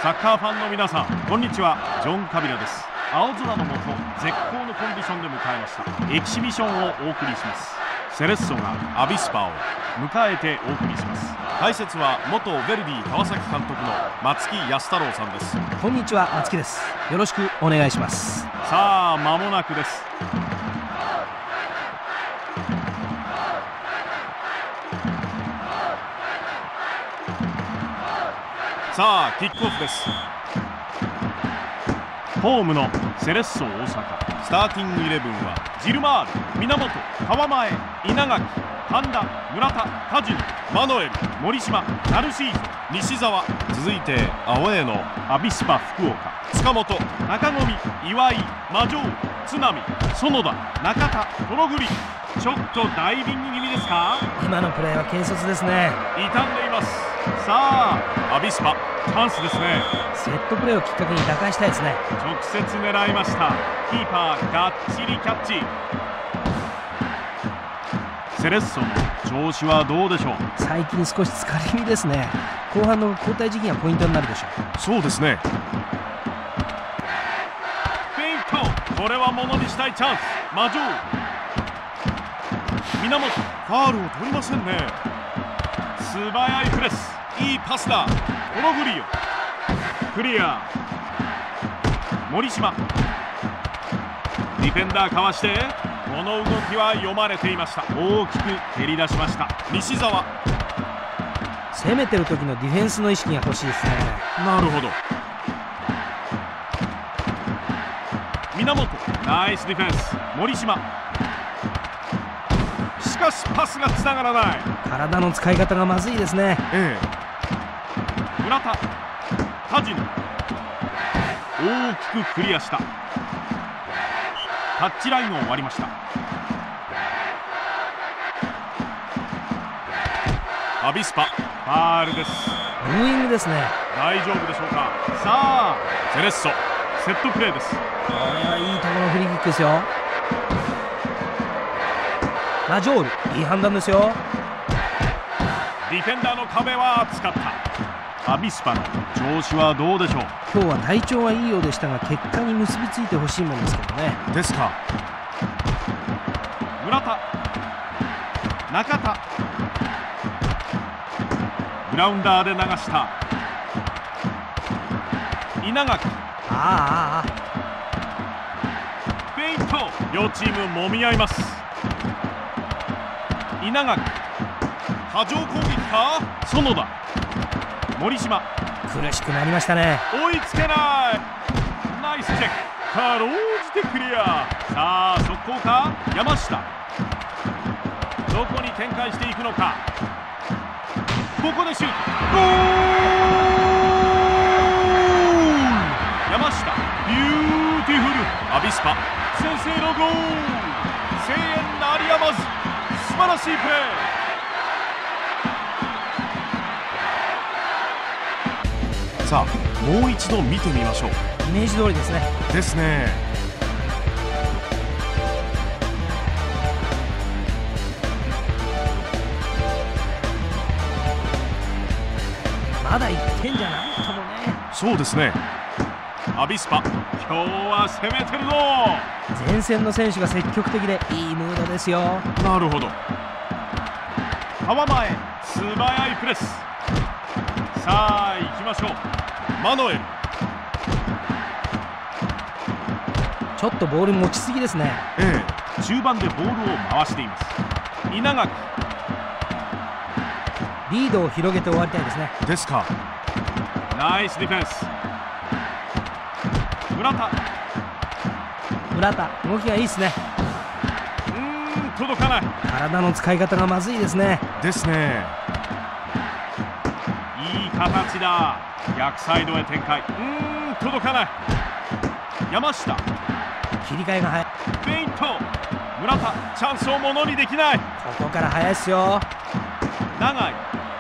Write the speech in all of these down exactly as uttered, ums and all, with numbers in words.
サッカーファンの皆さん、こんにちは。ジョン・カビラです。青空の下、絶好のコンディションで迎えましたエキシビションをお送りします。セレッソがアビスパを迎えてお送りします。解説は元ヴェルディ川崎監督の松木安太郎さんです。 こんにちは、松木です。よろしくお願いします。 さあ、間もなくです。さあ、キックオフです。ホームのセレッソ大阪。スターティングイレブンはジルマール、源、川前、稲垣、神田、村田、梶野、マノエル、森島、ナルシーゾ、西澤。続いてアウェーのアビスパ福岡。塚本、中込、岩井、魔城、津波、園田、中田、トグリ。ちょっとダイビング気味ですか？ 今のプレーは軽率ですね。 傷んでいます。さあ、アビスパチャンスですね。 セットプレーをきっかけに打開したいですね。 直接狙いました。キーパーがっちりキャッチ。セレッソの調子はどうでしょう？ 最近少し疲れ気味ですね。後半の交代時期がポイントになるでしょう。 そうですね。フェイント、これはものにしたいチャンス。魔城、源、ファールを取りませんね。素早いプレス、いいパスだ。コログリオ、クリア。森島、ディフェンダーかわして、この動きは読まれていました。大きく蹴り出しました。西澤、 攻めてる時のディフェンスの意識が欲しいですね。 なるほど。源、ナイスディフェンス。森島、しかしパスがつながらない。 体の使い方がまずいですね。 ええ。村田、梶野、大きくクリアした。タッチラインを割りました。アビスパ、ファールです。 ブーイングですね。 大丈夫でしょうか。さあ、セレッソセットプレーです。 これはいいところのフリーキックですよ。マジョール、いい判断ですよ。 ディフェンダーの壁は厚かった。アビスパの調子はどうでしょう？ 今日は体調はいいようでしたが、結果に結びついてほしいものですけどね。 ですか。村田、中田、グラウンダーで流した。稲垣、 ああああ、 フェイント、両チーム揉み合います。稲垣、波状攻撃か。園田、森島、 苦しくなりましたね。 追いつけない。ナイスチェック、かろうじてクリア。さあ、速攻か。山下、どこに展開していくのか。ここでシュート、ゴール。山下、ビューティフル。アビスパ先制のゴール。声援鳴りやまず、素晴らしいプレー。さあ、もう一度見てみましょう。 イメージ通りですね。 ですね。 まだいってんじゃないともね。 そうですね。アビスパ、今日は攻めてるぞ。 前線の選手が積極的でいいムードですよ。 なるほど。川前、素早いプレス。さあ、行きましょう。マノエル、 ちょっとボール持ちすぎですね。 ええ、中盤でボールを回しています。稲垣、 リードを広げて終わりたいですね。 ですか。ナイスディフェンス。村田、 村田、動きがいいですね。 うーん、届かない。 体の使い方がまずいですね。 ですね。いい形だ。逆サイドへ展開。うーん、届かない。山下、 切り替えが早い。 フェイント。村田、チャンスをものにできない。 ここから早いですよ。 長井、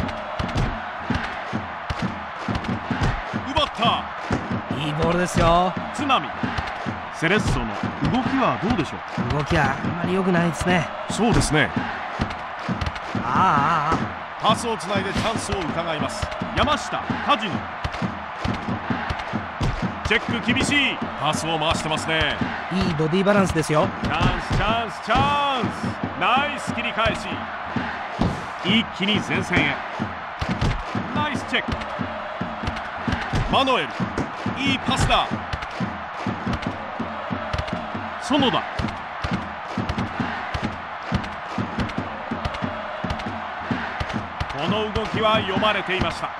奪った。 いいボールですよ。 津波。セレッソの動きはどうでしょう？ 動きはあんまり良くないですね。 そうですね。 ああああ、 パスをつないでチャンスを伺います。山下、梶野、 チェック厳しい。パスを回してますね。 いいボディバランスですよ。 チャンスチャンスチャンス。ナイス切り返し。一気に前線へ。ナイスチェック。マノエル、いいパスだ。園田、この動きは読まれていました。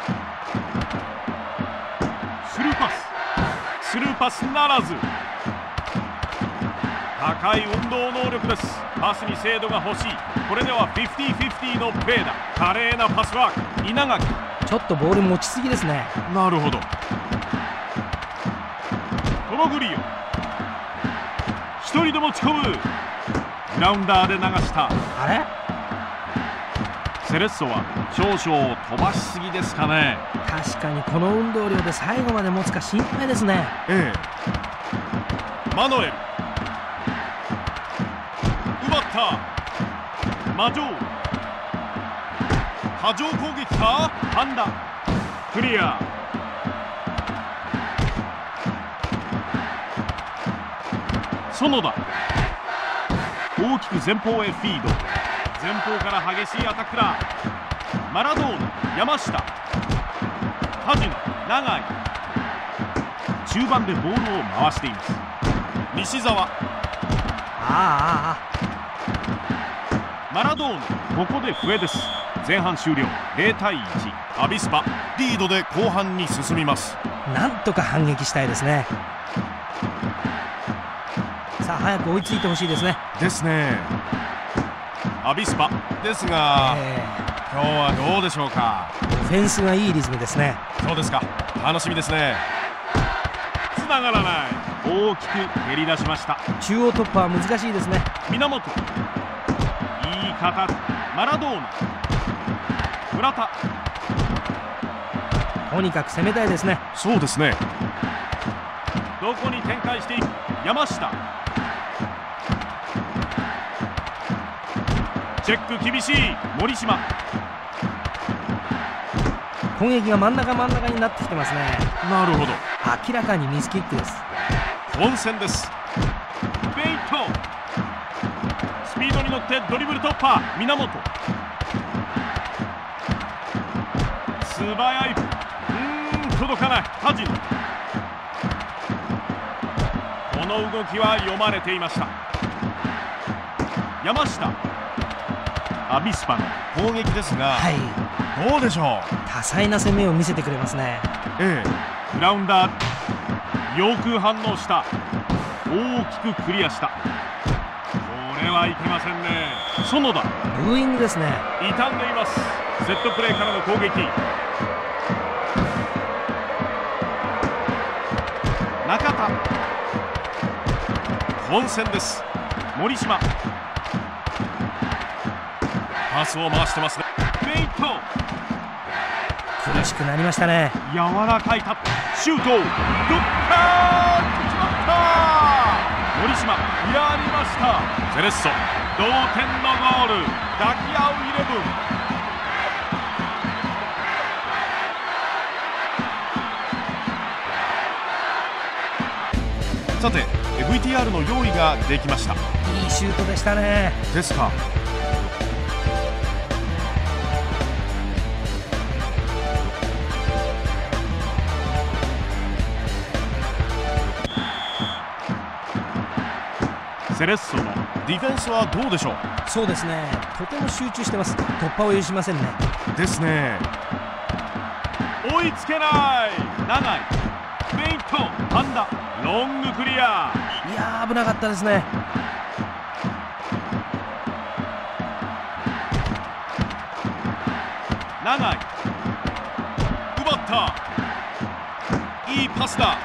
スルーパス、スルーパスならず。高い運動能力です。パスに精度が欲しい。これではフィフティーフィフティーのプレーだ。華麗なパスワーク。稲垣、 ちょっとボール持ちすぎですね。 なるほど。トログリオ、一人で持ち込む。グラウンダーで流した。 あれ、 セレッソは少々飛ばしすぎですかね。 確かにこの運動量で最後まで持つか心配ですね。 ええ。マノエル、奪った。魔女、波状攻撃か。ハンダ、クリア。園田、大きく前方へフィード。前方から激しいアタックだ。マラドーナ、山下、梶野、永井。中盤でボールを回しています。西澤、 あああマラドーナ、ここで笛です。前半終了。ゼロたいいち。アビスパリードで後半に進みます。 あ、なんとか反撃したいですね。さあ早く追いついてほしいですね。 ですね。アビスパですが、 え今日はどうでしょうか。 ー、オフェンスがいいリズムですね。 そうですか。楽しみですね。つながらない。大きく蹴り出しました。 中央突破は難しいですね。 源、いい形。マラドーナ、村田、 とにかく攻めたいですね。 そうですね。どこに展開していく。山下、チェック厳しい。森島、 攻撃が真ん中真ん中になってきてますね。 なるほど。 明らかにミスキックです。 混戦です。ベイト、スピードに乗ってドリブル突破。源、素早い。うーん、届かない。梶野、この動きは読まれていました。山下、アビスパの攻撃ですが、 はい、 どうでしょう。 多彩な攻めを見せてくれますね。 ええ。グラウンダー、よく反応した。大きくクリアした。これはいけませんね。園田、 ブーイングですね。 傷んでいます。セットプレーからの攻撃。中田、混戦です。森島、パスを回してますね。ベイト、 苦しくなりましたね。 柔らかいタッチ。シュート、どっかー、決まった。森島、やりました。セレッソ、同点のゴール。抱き合うイレブン。さて ブイティーアール の用意ができました。 いいシュートでしたね。 ですか。セレッソのディフェンスはどうでしょう。 そうですね、とても集中してます。突破を許しませんね。 ですね。追いつけない。長いフェイント、ハンダ、ロングクリア。 いやー、危なかったですね。 長い、奪った。いいパスだ。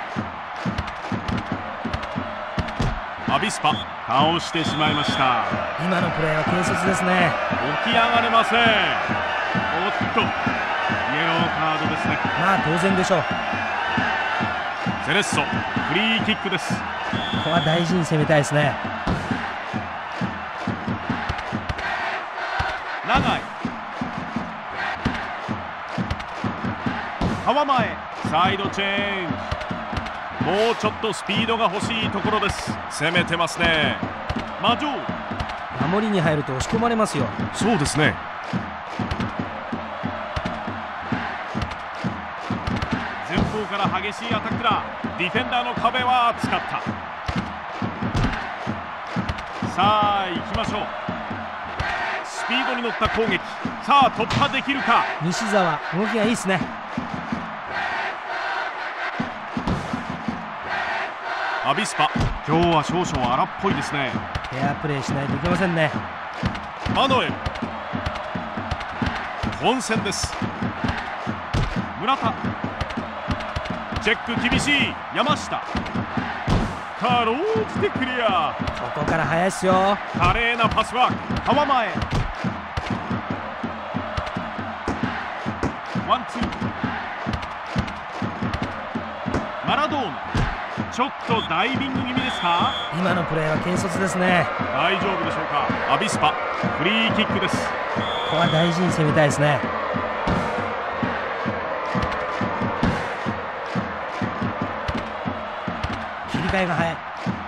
アビスパ、倒してしまいました。 今のプレーは軽率ですね。 起き上がれません。おっと、イエローカードですね。 まあ当然でしょう。 セレッソ、フリーキックです。 ここは大事に攻めたいですね。 長い、川前、サイドチェンジ。 もうちょっとスピードが欲しいところです。攻めてますね。マジョー。 守りに入ると押し込まれますよ。 そうですね。前方から激しいアタックだ。ディフェンダーの壁は厚かった。さあ行きましょう。スピードに乗った攻撃。さあ突破できるか。 西澤動きがいいですね。 アビスパ、今日は少々荒っぽいですね。 フェアプレーしないといけませんね。 マノエル、本戦です。村田、チェック厳しい。山下、かろうじてクリア。 ここから速いっすよ。 華麗なパスワーク。川前、ワンツー。マラドーナ、ちょっとダイビング気味ですか。 今のプレーは軽率ですね。 大丈夫でしょうか。アビスパ、フリーキックです。 ここは大事に攻めたいですね。切り替えが早い。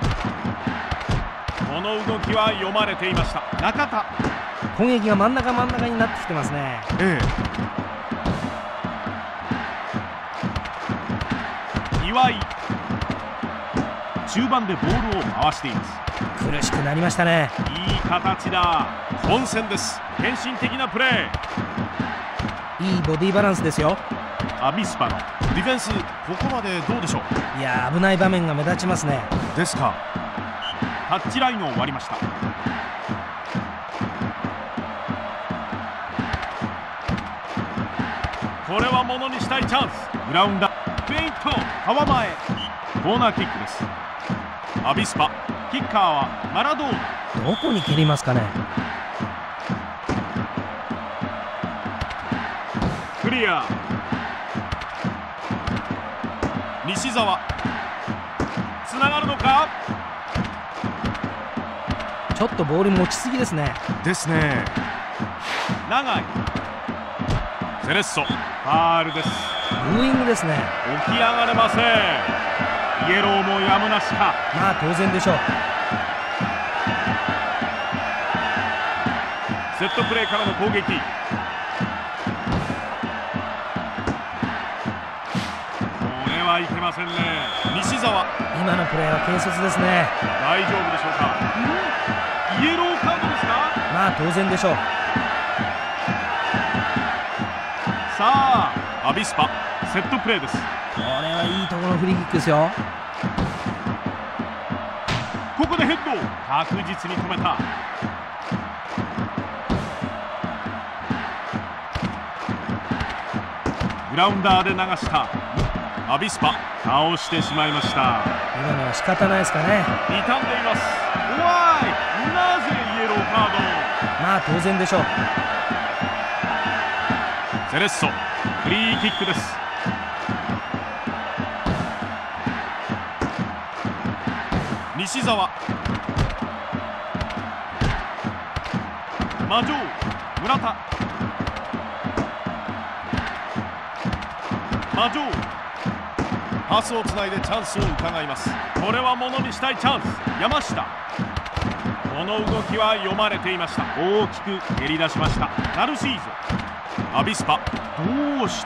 この動きは読まれていました。中田、 攻撃が真ん中真ん中になってきてますね。 ええ、岩井、中盤でボールを回しています。 苦しくなりましたね。 いい形だ。本戦です。献身的なプレー。いいボディバランスですよ。 アビスパのディフェンス、ここまでどうでしょう。 いや、危ない場面が目立ちますね。 ですか。タッチラインを割りました。これはものにしたいチャンス。グラウンダー、フェイント、川前、コーナーキックです。アビスパ、キッカーはマラドーナ。 どこに蹴りますかね。 クリア。西澤、つながるのか。 ちょっとボール持ちすぎですね。 ですね。長い。セレッソ、ファールです。 ブーイングですね。 起き上がれません。イエローもやむなしか。 まあ当然でしょう。 セットプレーからの攻撃。これはいけませんね。西澤、 今のプレーは軽率ですね。 大丈夫でしょうか。イエローカードですか。 まあ当然でしょう。 さあアビスパ、セットプレーです。 これはいいところのフリーキックですよ。 ここでヘッド、確実に止めた。グラウンダーで流した。アビスパ、倒してしまいました。 今のは仕方ないですかね。 傷んでいます。怖い。なぜイエローカード。 まあ当然でしょう。 セレッソ、フリーキックです。西澤、マジョー、村田、マジョー、パスをつないでチャンスを伺います。これはものにしたいチャンス。山下、この動きは読まれていました。大きく蹴り出しました。ナルシーゾ、アビスパ、どうした。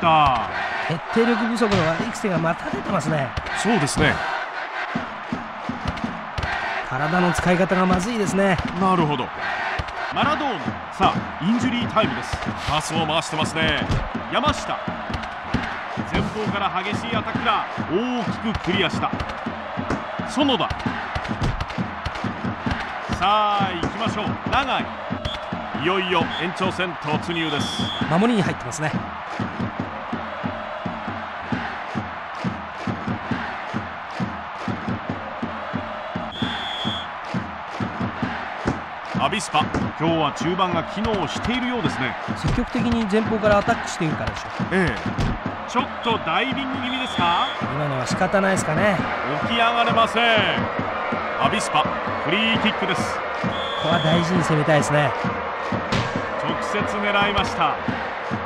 決定力不足の悪い癖がまた出てますね。 そうですね。 体の使い方がまずいですね。 なるほど。マラドーナ、さあインジュリータイムです。パスを回してますね。山下、前方から激しいアタックだ。大きくクリアした。園田、さあ行きましょう。長い。いよいよ延長戦突入です。 守りに入ってますね。 アビスパ、今日は中盤が機能しているようですね。 積極的に前方からアタックしているからでしょう。 ええ。ちょっとダイビング気味ですか。 今のは仕方ないですかね。 起き上がれません。アビスパ、フリーキックです。 ここは大事に攻めたいですね。 直接狙いました。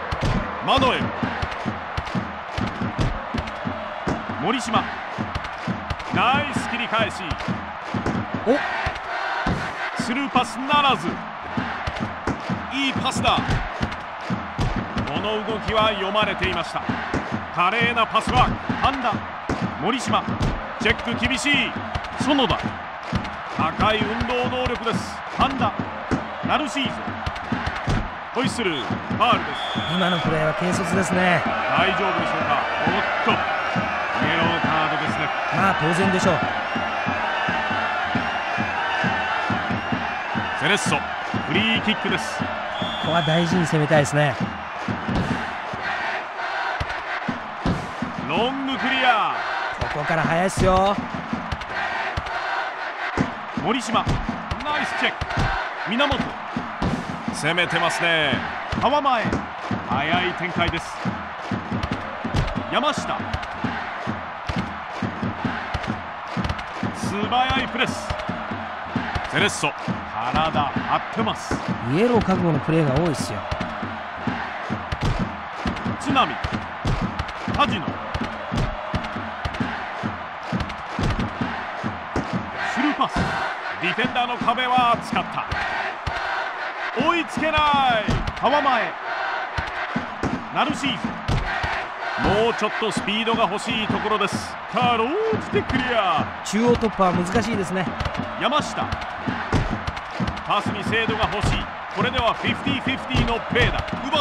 マノエル、森島、 ナイス切り返し。 おスルーパスならず。いいパスだ。この動きは読まれていました。華麗なパスワーク。半田、森島、チェック厳しい。園田、高い運動能力です。半田、ナルシーゾ、ホイッスル、ファウルです。 今のプレーは軽率ですね。 大丈夫でしょうか。おっと、イエローカードですね。 まあ当然でしょう。 セレッソ、フリーキックです。 ここは大事に攻めたいですね。 ロングクリア。 ここから速いっすよ。 森島、ナイスチェック。源、攻めてますね。川前、速い展開です。山下、素早いプレス。セレッソ、体張ってます。 イエロー覚悟のプレーが多いっすよ。 津波、梶野、スルーパス。ディフェンダーの壁は厚かった。追いつけない。川前、ナルシーズ、もうちょっとスピードが欲しいところです。かろうじてクリア。 中央突破は難しいですね。 山下、パスに精度が欲しい。これではフィフティーフィフティーのプレーだ。奪った。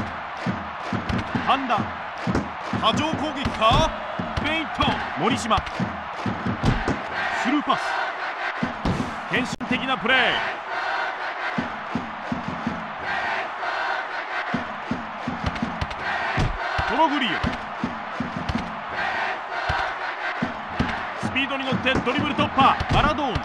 半田、波状攻撃か。フェイント。森島、スルーパス。献身的なプレー。トログリオ、スピードに乗ってドリブル突破。マラドーナ、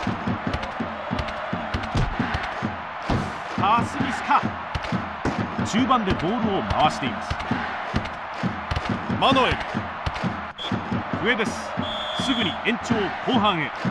パスミスか。中盤でボールを回しています。マノエル、上です。すぐに延長後半へ。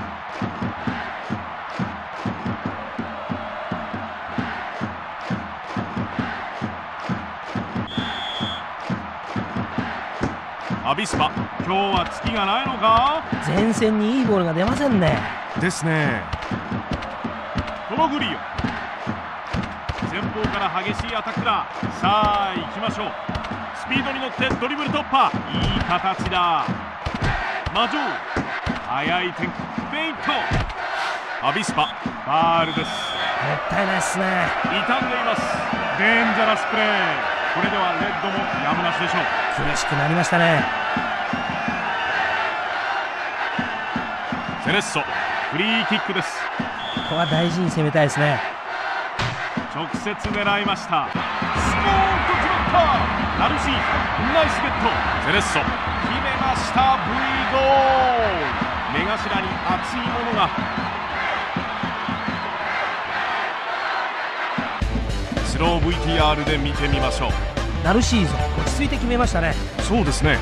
アビスパ、今日は月がないのか。 前線にいいボールが出ませんね。 ですね。トログリオ、前方から激しいアタックだ。さあ行きましょう。スピードに乗ってドリブル突破。いい形だ。マジョー、速い展開。フェイント。アビスパ、ファールです。 もったいないっすね。 傷んでいます。デンジャラスプレー。これではレッドもやむなしでしょう。 苦しくなりましたね。 セレッソ、フリーキックです。 ここは大事に攻めたいですね。 直接狙いました。スポーンと決まった。ナルシー、ナイスゲット。セレッソ、決めました。 ブイ ゴール。目頭に熱いものが。スロー ブイティーアール で見てみましょう。 ナルシーゾ、落ち着いて決めましたね。 そうですね。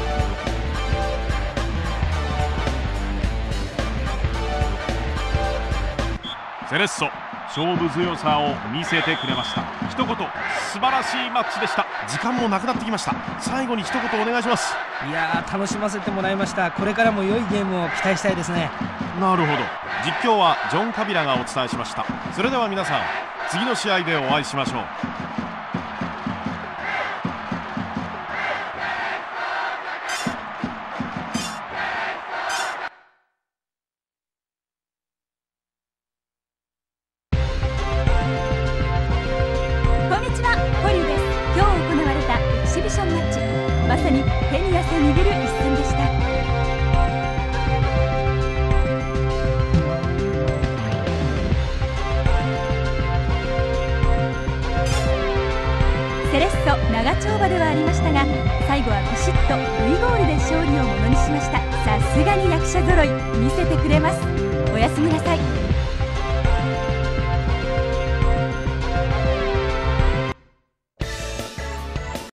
セレッソ、勝負強さを見せてくれました。一言、素晴らしいマッチでした。時間もなくなってきました。最後に一言お願いします。 いやー、楽しませてもらいました。これからも良いゲームを期待したいですね。 なるほど。実況はジョン・カビラがお伝えしました。それでは皆さん、次の試合でお会いしましょう。 まさに手に汗握る一戦でした。セレッソ長丁場ではありましたが、最後はビシッと ブイ ゴールで勝利をものにしました。さすがに役者揃い、見せてくれます。おやすみなさい。